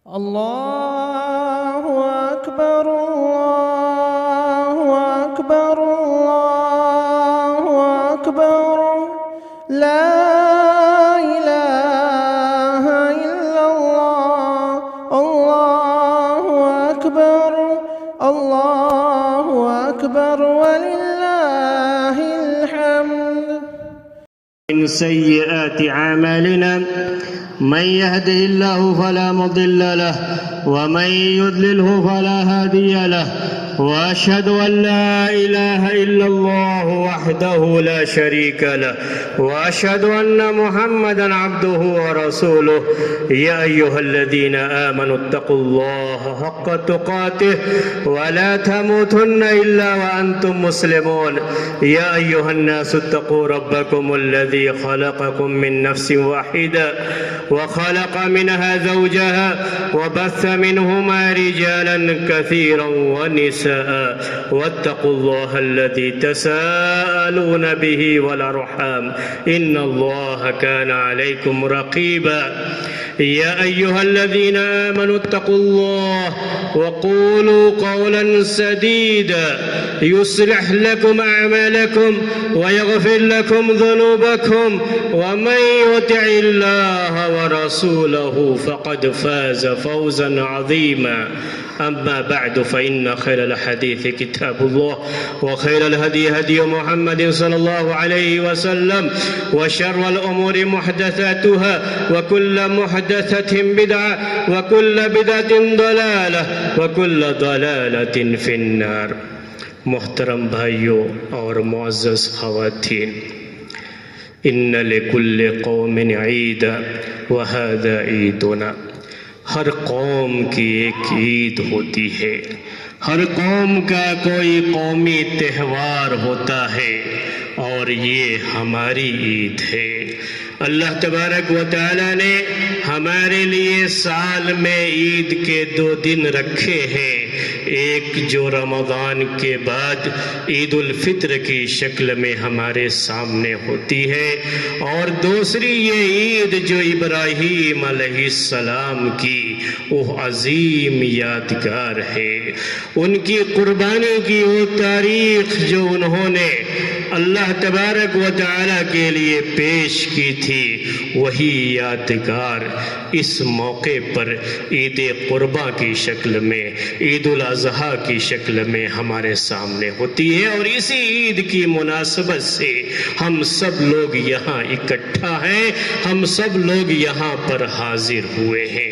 الله أكبر الله أكبر الله أكبر لا إله إلا الله الله أكبر الله أكبر ولله الحمد. من سيئات أعمالنا من يهده الله فلا مضل له ومن يضلله فلا هادي له، وأشهد أن لا إله إلا الله وحده لا شريك له، وأشهد أن محمدًا عبده ورسوله. يا أيها الذين آمنوا اتقوا الله حق تقاته ولا تموتن إلا وأنتم مسلمون. يا أيها الناس اتقوا ربكم الذي خلقكم من نفس واحدة وخلق منها زوجها وبث منهما رجالا كثيرا ونساء، واتقوا الله الذي تساءلون به والأرحام إن الله كان عليكم رقيبا. يا أيها الذين آمنوا اتقوا الله وقولوا قولا سديدا يصلح لكم أعمالكم ويغفر لكم ذنوبكم، ومن يطع الله ورسوله فقد فاز فوزا عظيما. أما بعد، فإن خير الحديث كتاب الله، وخير الهدي هدي محمد صلى الله عليه وسلم، وشر الأمور محدثاتها، وكل محدثة بدعة، وكل بدعة ضلالة، وكل ضلالة في النار. محترم بھائیوں اور معزز خواتین، ان لکل قوم عیدا وہذا عیدنا. ہر قوم کی ایک عید ہوتی ہے، ہر قوم کا کوئی قومی تہوار ہوتا ہے، اور یہ ہماری عید ہے. اللہ تبارک و تعالی نے ہمارے لیے سال میں عید کے 2 دن رکھے ہیں، ایک جو رمضان کے بعد عید الفطر کی شکل میں ہمارے سامنے ہوتی ہے، اور دوسری یہ عید جو ابراہیم علیہ السلام کی وہ عظیم یادگار ہے. ان کی قربانی کی وہ تاریخ جو انہوں نے اللہ تبارک و تعالی کے لیے پیش کی تھی، وہی یادگار اس موقع پر عید قرباں کی شکل میں، عید الاضحیٰ کی شکل میں ہمارے سامنے ہوتی ہے. اور اسی عید کی مناسبت سے ہم سب لوگ یہاں اکٹھا ہیں، ہم سب لوگ یہاں پر حاضر ہوئے ہیں.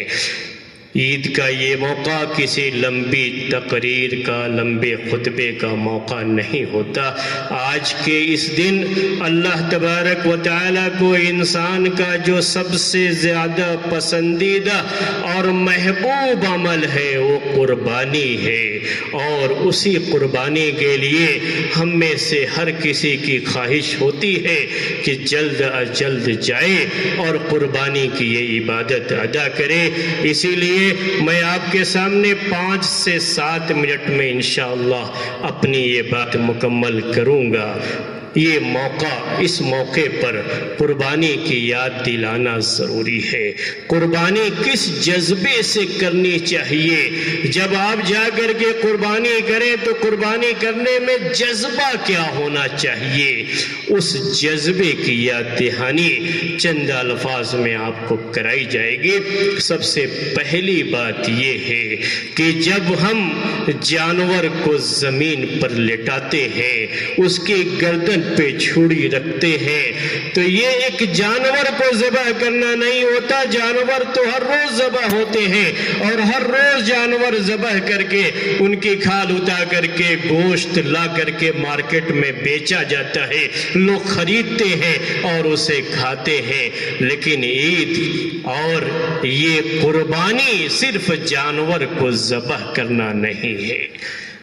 عید کا یہ موقع کسی لمبی تقریر کا، لمبے خطبے کا موقع نہیں ہوتا. آج کے اس دن اللہ تبارک و تعالیٰ کو انسان کا جو سب سے زیادہ پسندیدہ اور محبوب عمل ہے وہ قربانی ہے، اور اسی قربانی کے لیے ہم میں سے ہر کسی کی خواہش ہوتی ہے کہ جلد از جلد جائے اور قربانی کی یہ عبادت ادا کرے. اسی لیے میں آپ کے سامنے 5 سے 7 منٹ میں انشاءاللہ اپنی یہ بات مکمل کروں گا. یہ موقع، اس موقع پر قربانی کی یاد دلانا ضروری ہے. قربانی کس جذبے سے کرنی چاہیے؟ جب آپ جا کر کے قربانی کریں تو قربانی کرنے میں جذبہ کیا ہونا چاہیے؟ اس جذبے کی یاد دہانی چند الفاظ میں آپ کو کرائی جائے گی. سب سے پہلی بات یہ ہے کہ جب ہم جانور کو زمین پر لٹاتے ہیں، اس کی گردن پہ چھری رکھتے ہیں، تو یہ ایک جانور کو ذبح کرنا نہیں ہوتا. جانور تو ہر روز ذبح ہوتے ہیں، اور ہر روز جانور ذبح کر کے ان کی کھال اتار کر کے گوشت لا کر کے مارکیٹ میں بیچا جاتا ہے، لوگ خریدتے ہیں اور اسے کھاتے ہیں. لیکن عید اور یہ قربانی صرف جانور کو ذبح کرنا نہیں ہے.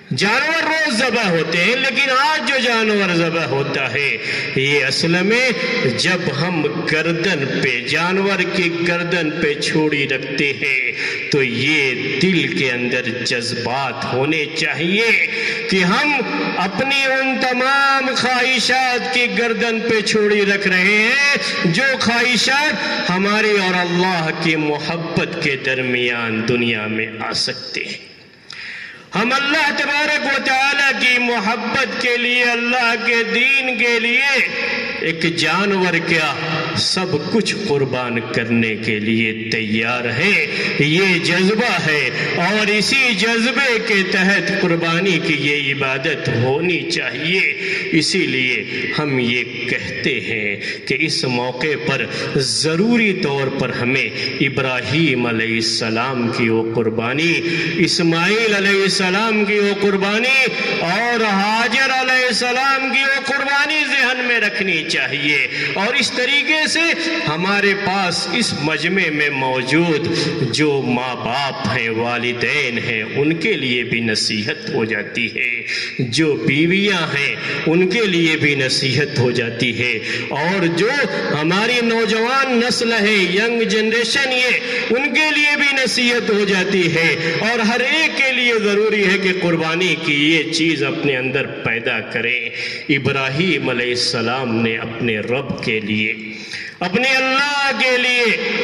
جانور روز ذبح ہوتے ہیں، لیکن آج جو جانور ذبح ہوتا ہے یہ اصل میں جب ہم گردن پہ، جانور کی گردن پہ چھری رکھتے ہیں تو یہ دل کے اندر جذبات ہونے چاہیے کہ ہم اپنی ان تمام خواہشات کی گردن پہ چھری رکھ رہے ہیں جو خواہشات ہماری اور اللہ کی محبت کے درمیان دنیا میں آ سکتے ہیں۔ ہم اللہ تبارک و تعالیٰ کی محبت کے لیے، اللہ کے دین کے لیے ایک جانور کیا سب کچھ قربان کرنے کے لیے تیار ہے۔ یہ جذبہ ہے اور اسی جذبے کے تحت قربانی کی یہ عبادت ہونی چاہیے۔ اسی لیے ہم یہ کہتے ہیں کہ اس موقع پر ضروری طور پر ہمیں ابراہیم علیہ السلام کی وہ قربانی، اسماعیل علیہ السلام کی وہ قربانی اور ہاجر علیہ السلام کی وہ قربانی ذہن میں رکھنی چاہیے، اور اس طریقے سے ہمارے پاس اس مجمع میں موجود جو ماں باپ ہیں، والدین ہیں، ان کے لیے بھی نصیحت ہو جاتی ہے، جو بیویاں ہیں ان کے لیے بھی نصیحت ہو جاتی ہے، اور جو ہماری نوجوان نسل ہے، ینگ جنریشن، یہ ان کے لیے بھی نصیحت ہو جاتی ہے، اور ہر ایک کے لیے ضروری ہے کہ قربانی کی یہ چیز اپنے اندر پیدا کریں۔ ابراہیم علیہ السلام نے اپنے رب کے لیے، اپنے اللہ کے لیے،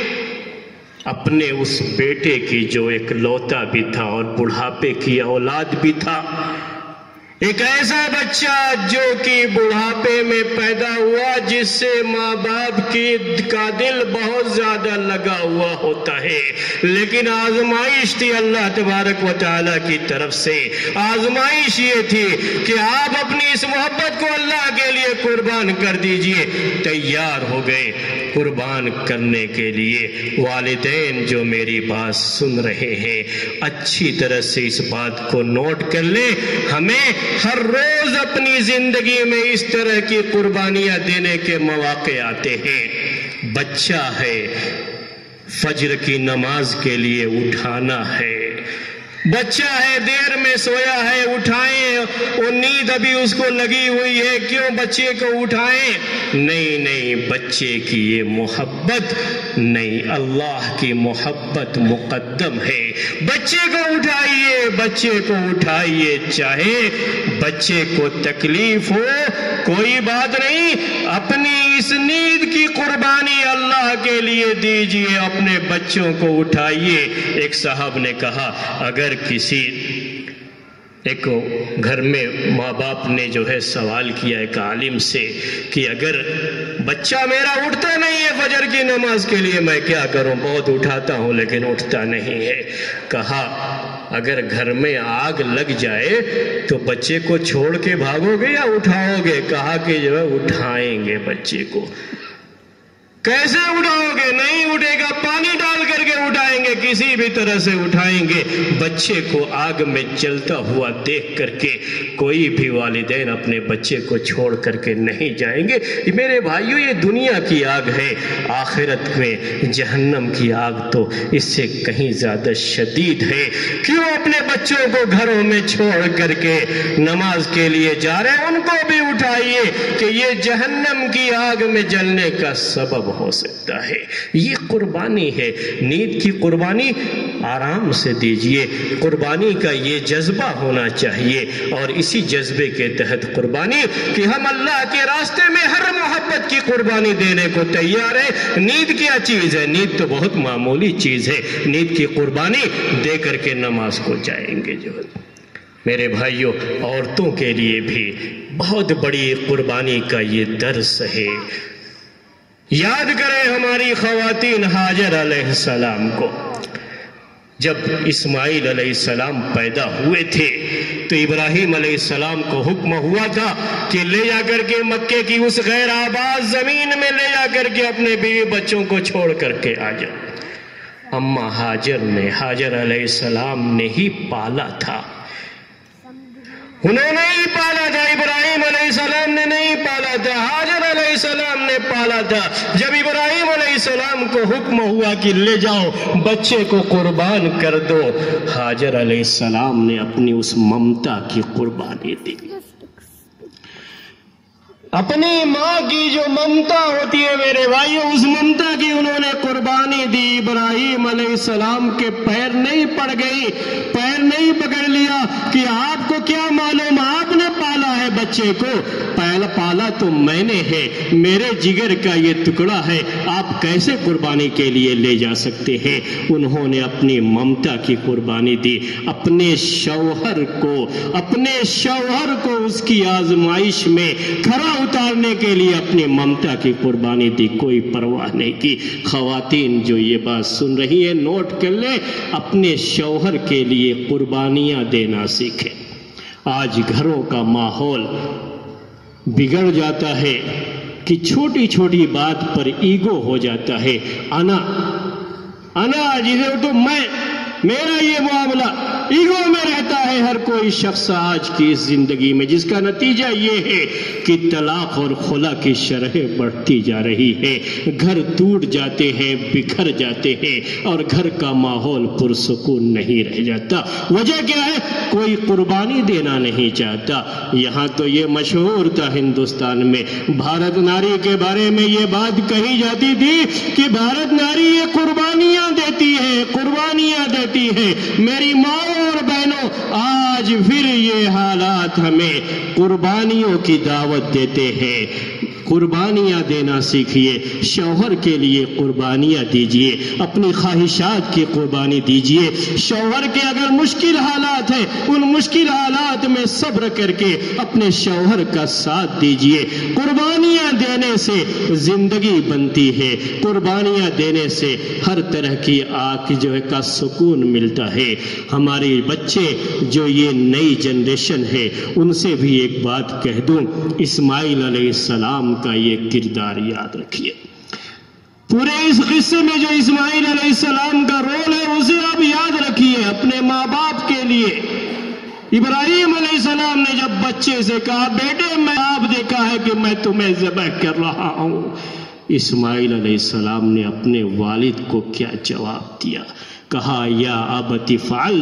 اپنے اس بیٹے کی جو ایک لوتا بھی تھا اور بڑھاپے کی اولاد بھی تھا، ایک ایسا بچہ جو کہ بڑھاپے میں پیدا ہوا، جس سے ماں باپ کا دل بہت زیادہ لگا ہوا ہوتا ہے، لیکن آزمائش تھی اللہ تبارک و تعالیٰ کی طرف سے۔ آزمائش یہ تھی کہ آپ اپنی اس محبت کو اللہ کے لیے قربان کر دیجئے۔ تیار ہو گئے قربان کرنے کے لیے۔ والدین جو میری بات سن رہے ہیں، اچھی طرح سے اس بات کو نوٹ کر لیں، ہمیں ہر روز اپنی زندگی میں اس طرح کی قربانیاں دینے کے مواقع آتے ہیں۔ بچہ ہے، فجر کی نماز کے لیے اٹھانا ہے، بچہ ہے دیر میں سویا ہے، اٹھائیں، اور نیند ابھی اس کو لگی ہوئی ہے، کیوں بچے کو اٹھائیں؟ نہیں، بچے کی یہ محبت نہیں، اللہ کی محبت مقدم ہے۔ بچے کو اٹھائیے، بچے کو اٹھائیے، چاہے بچے کو تکلیف ہو، کوئی بات نہیں، اپنی اس نیند کی قربانی اللہ کے لیے دیجئے، اپنے بچوں کو اٹھائیے۔ ایک صاحب نے کہا، اگر کسی ایک گھر میں ماں باپ نے جو ہے سوال کیا ایک عالم سے کہ اگر بچہ میرا اٹھتا نہیں ہے فجر کی نماز کے لیے، میں کیا کروں؟ بہت اٹھاتا ہوں لیکن اٹھتا نہیں ہے۔ کہا اگر گھر میں آگ لگ جائے تو بچے کو چھوڑ کے بھاگو گے یا اٹھاؤ گے؟ کہا کہ جو ہے اٹھائیں گے بچے کو۔ کیسے اٹھاؤ گے؟ نہیں اٹھے گا، پانی ڈال کر کے اٹھائیں گے، کسی بھی طرح سے اٹھائیں گے۔ بچے کو آگ میں جلتا ہوا دیکھ کر کے کوئی بھی والدین اپنے بچے کو چھوڑ کر کے نہیں جائیں گے۔ میرے بھائیو، یہ دنیا کی آگ ہے، آخرت میں جہنم کی آگ تو اس سے کہیں زیادہ شدید ہے۔ کیوں اپنے بچوں کو گھروں میں چھوڑ کر کے نماز کے لیے جا رہے ہیں؟ ان کو بھی اٹھائیے کہ یہ جہنم کی آگ میں جلنے کا سبب ہو سکتا ہے۔ یہ قربانی ہے، نیند کی قربانی آرام سے دیجئے۔ قربانی کا یہ جذبہ ہونا چاہیے، اور اسی جذبے کے تحت قربانی کہ ہم اللہ کے راستے میں ہر محبت کی قربانی دینے کو تیار ہیں۔ نیند کیا چیز ہے؟ نیند تو بہت معمولی چیز ہے، نیند کی قربانی دے کر کے نماز کو جائیں گے۔ جو میرے بھائیوں، عورتوں کے لیے بھی بہت بڑی قربانی کا یہ درس ہے۔ یاد کریں ہماری خواتین ہاجر علیہ السلام کو، جب اسماعیل علیہ السلام پیدا ہوئے تھے تو ابراہیم علیہ السلام کو حکم ہوا تھا کہ لے جا کر کے مکے کی اس غیر آباد زمین میں لے جا کر کے اپنے بیوی بچوں کو چھوڑ کر کے آ جاؤ۔ اما حاجر علیہ السلام نے ہی پالا تھا، انہوں نے ہی پالا تھا، ابراہیم علیہ السلام نے نہیں پالا تھا، حاجر علیہ السلام نے پالا ہوتا تھا جب ابراہیم علیہ السلام کو حکم ہوا کہ لے جاؤ بچے کو قربان کر دو، ہاجر علیہ السلام نے اپنی اس ممتا کی قربانی دی۔ اپنی ماں کی جو ممتا ہوتی ہے میرے بھائیو، اس ممتا کی انہوں نے قربانی دی۔ ابراہیم علیہ السلام کے پیر نہیں پڑ گئی، پیر نہیں پکڑ لیا کہ آپ کو کیا معلوم، آپ نے پالا ہے بچے کو، پالا تو میں نے ہے، میرے جگر کا یہ ٹکڑا ہے، آپ کیسے قربانی کے لیے لے جا سکتے ہیں؟ انہوں نے اپنی ممتا کی قربانی دی، اپنے شوہر کو اس کی آزمائش میں کھڑا اتارنے کے لیے اپنی ممتا کی قربانی دی، کوئی پرواہ نہیں کی۔ خواتین جو یہ بات سن رہی ہیں نوٹ کر لیں، اپنے شوہر کے لیے قربانیاں دینا سیکھیں۔ آج گھروں کا ماحول بگڑ جاتا ہے کہ چھوٹی چھوٹی بات پر ایگو ہو جاتا ہے، انا جسے تو میرا یہ معاملہ ایگو میں رہتا ہے ہر کوئی شخص آج کی اس زندگی میں، جس کا نتیجہ یہ ہے کہ طلاق اور خلا کی شرحیں بڑھتی جا رہی ہے، گھر ٹوٹ جاتے ہیں، بکھر جاتے ہیں اور گھر کا ماحول پرسکون نہیں رہ جاتا۔ وجہ کیا ہے؟ کوئی قربانی دینا نہیں چاہتا۔ یہاں تو یہ مشہور تھا ہندوستان میں، بھارت ناری کے بارے میں یہ بات کہی جاتی تھی کہ بھارت ناری یہ قربانیاں دیتی ہے۔ میری ماں اور بہنوں، آج پھر یہ حالات ہمیں قربانیوں کی دعوت دیتے ہیں۔ قربانیاں دینا سیکھیے، شوہر کے لیے قربانیاں دیجئے، اپنی خواہشات کی قربانی دیجئے۔ شوہر کے اگر مشکل حالات ہیں، ان مشکل حالات میں صبر کر کے اپنے شوہر کا ساتھ دیجئے۔ قربانیاں دینے سے زندگی بنتی ہے، قربانیاں دینے سے ہر طرح کی جو ہے کا سکون ملتا ہے۔ ہمارے بچے جو یہ نئی جنریشن ہے، ان سے بھی ایک بات کہہ دوں، اسماعیل علیہ السلام کا یہ کردار یاد رکھیے۔ پورے اس قصے میں جو اسماعیل علیہ السلام کا رول ہے اسے آپ یاد رکھیے اپنے ماں باپ کے لیے۔ ابراہیم علیہ السلام نے جب بچے سے کہا بیٹے میں آپ دیکھا ہے کہ میں تمہیں ذبح کر رہا ہوں، اسماعیل علیہ السلام نے اپنے والد کو کیا جواب دیا؟ کہا یا ابت فعل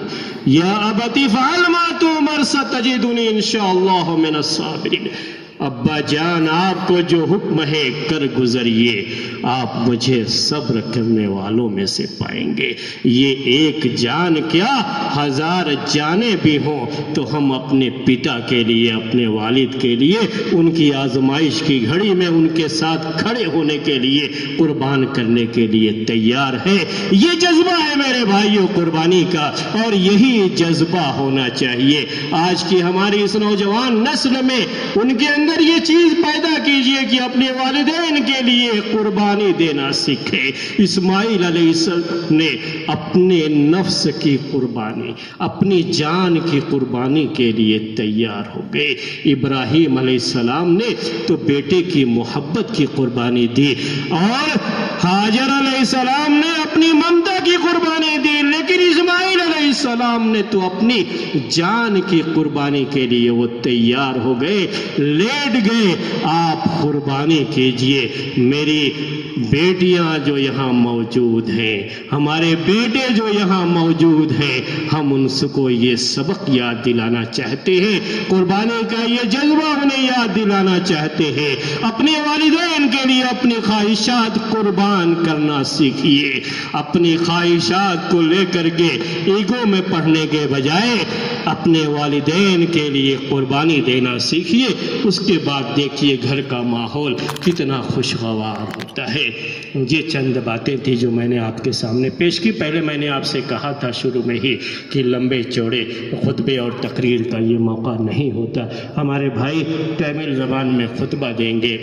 ما تؤمر ستجدنی انشاءاللہ من الصابرین۔ ابا جان آپ کو جو حکم ہے کر گزریے، آپ مجھے صبر کرنے والوں میں سے پائیں گے۔ یہ ایک جان کیا 1000 جانیں بھی ہوں تو ہم اپنے پتا کے لیے، اپنے والد کے لیے، ان کی آزمائش کی گھڑی میں ان کے ساتھ کھڑے ہونے کے لیے، قربان کرنے کے لیے تیار ہے۔ یہ جذبہ ہے میرے بھائیوں قربانی کا، اور یہی جذبہ ہونا چاہیے۔ آج کی ہماری اس نوجوان نسل میں ان کے اندر یہ چیز پیدا کیجئے کہ اپنے والدین کے لیے قربانی دینا سیکھے۔ اسماعیل علیہ السلام نے اپنے نفس کی قربانی، اپنی جان کی قربانی کے لیے تیار ہو گئے۔ ابراہیم علیہ السلام نے تو بیٹے کی محبت کی قربانی دی، اور ہاجر علیہ السلام نے اپنی ممتا کی قربانی دی، لیکن اسماعیل علیہ السلام نے تو اپنی جان کی قربانی کے لیے وہ تیار ہو گئے، لیٹ گئے۔ آپ قربانی کیجئے۔ میری بیٹیاں جو یہاں موجود ہیں، ہمارے بیٹے جو یہاں موجود ہیں، ہم ان کو یہ سبق یاد دلانا چاہتے ہیں، قربانی کا یہ جذبہ انہیں یاد دلانا چاہتے ہیں۔ اپنے والدین کے لیے اپنی خواہشات قربان کرنا سیکھیے۔ اپنی خواہشات کو لے کر کے ایگو میں پڑھنے کے بجائے اپنے والدین کے لیے قربانی دینا سیکھیے۔ اس کے بعد دیکھیے گھر کا ماحول کتنا خوشگوار ہوتا ہے۔ یہ چند باتیں تھی جو میں نے آپ کے سامنے پیش کی۔ پہلے میں نے آپ سے کہا تھا شروع میں ہی کہ لمبے چوڑے خطبے اور تقریر کا یہ موقع نہیں ہوتا۔ ہمارے بھائی تامل زبان میں خطبہ دیں گے۔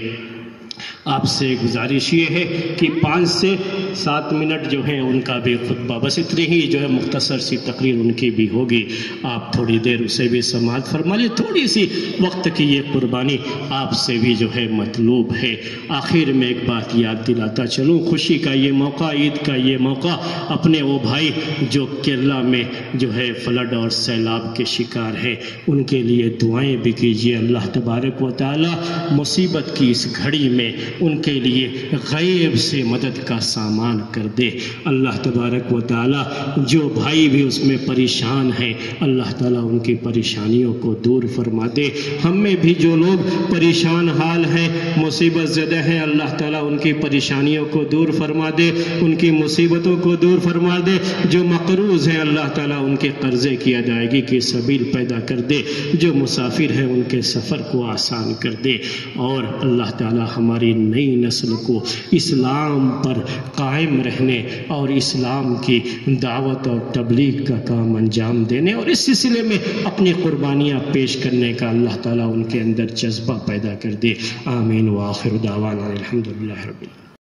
آپ سے گزارش یہ ہے کہ 5 سے 7 منٹ جو ہیں ان کا بھی خطبہ، بس اتنی ہی جو ہے مختصر سی تقریر ان کی بھی ہوگی۔ آپ تھوڑی دیر اسے بھی سماعت فرما لیں، تھوڑی سی وقت کی یہ قربانی آپ سے بھی جو ہے مطلوب ہے۔ آخر میں ایک بات یاد دلاتا چلوں، خوشی کا یہ موقع، عید کا یہ موقع، اپنے وہ بھائی جو کیرلا میں جو ہے فلڈ اور سیلاب کے شکار ہیں، ان کے لیے دعائیں بھی کیجیے۔ اللہ تبارک و تعالی مصیبت کی اس گھڑی میں میں ان کے لیے غیب سے مدد کا سامان کر دے۔ اللہ تبارک و تعالیٰ جو بھائی بھی اس میں پریشان ہیں اللہ تعالیٰ ان کی پریشانیوں کو دور فرما دے۔ ہم میں بھی جو لوگ پریشان حال ہیں، مصیبت زدہ ہیں، اللہ تعالیٰ ان کی پریشانیوں کو دور فرما دے، ان کی مصیبتوں کو دور فرما دے۔ جو مقروض ہیں اللہ تعالیٰ ان کے قرضے کی ادائیگی کی سبیل پیدا کر دے، جو مسافر ہیں ان کے سفر کو آسان کر دے، اور اللہ تعالیٰ ہماری نئی نسل کو اسلام پر قائم رہنے اور اسلام کی دعوت اور تبلیغ کا کام انجام دینے اور اس سلسلے میں اپنی قربانیاں پیش کرنے کا اللہ تعالیٰ ان کے اندر جذبہ پیدا کر دے۔ آمین وآخر دعوانا الحمدللہ رب العالمین۔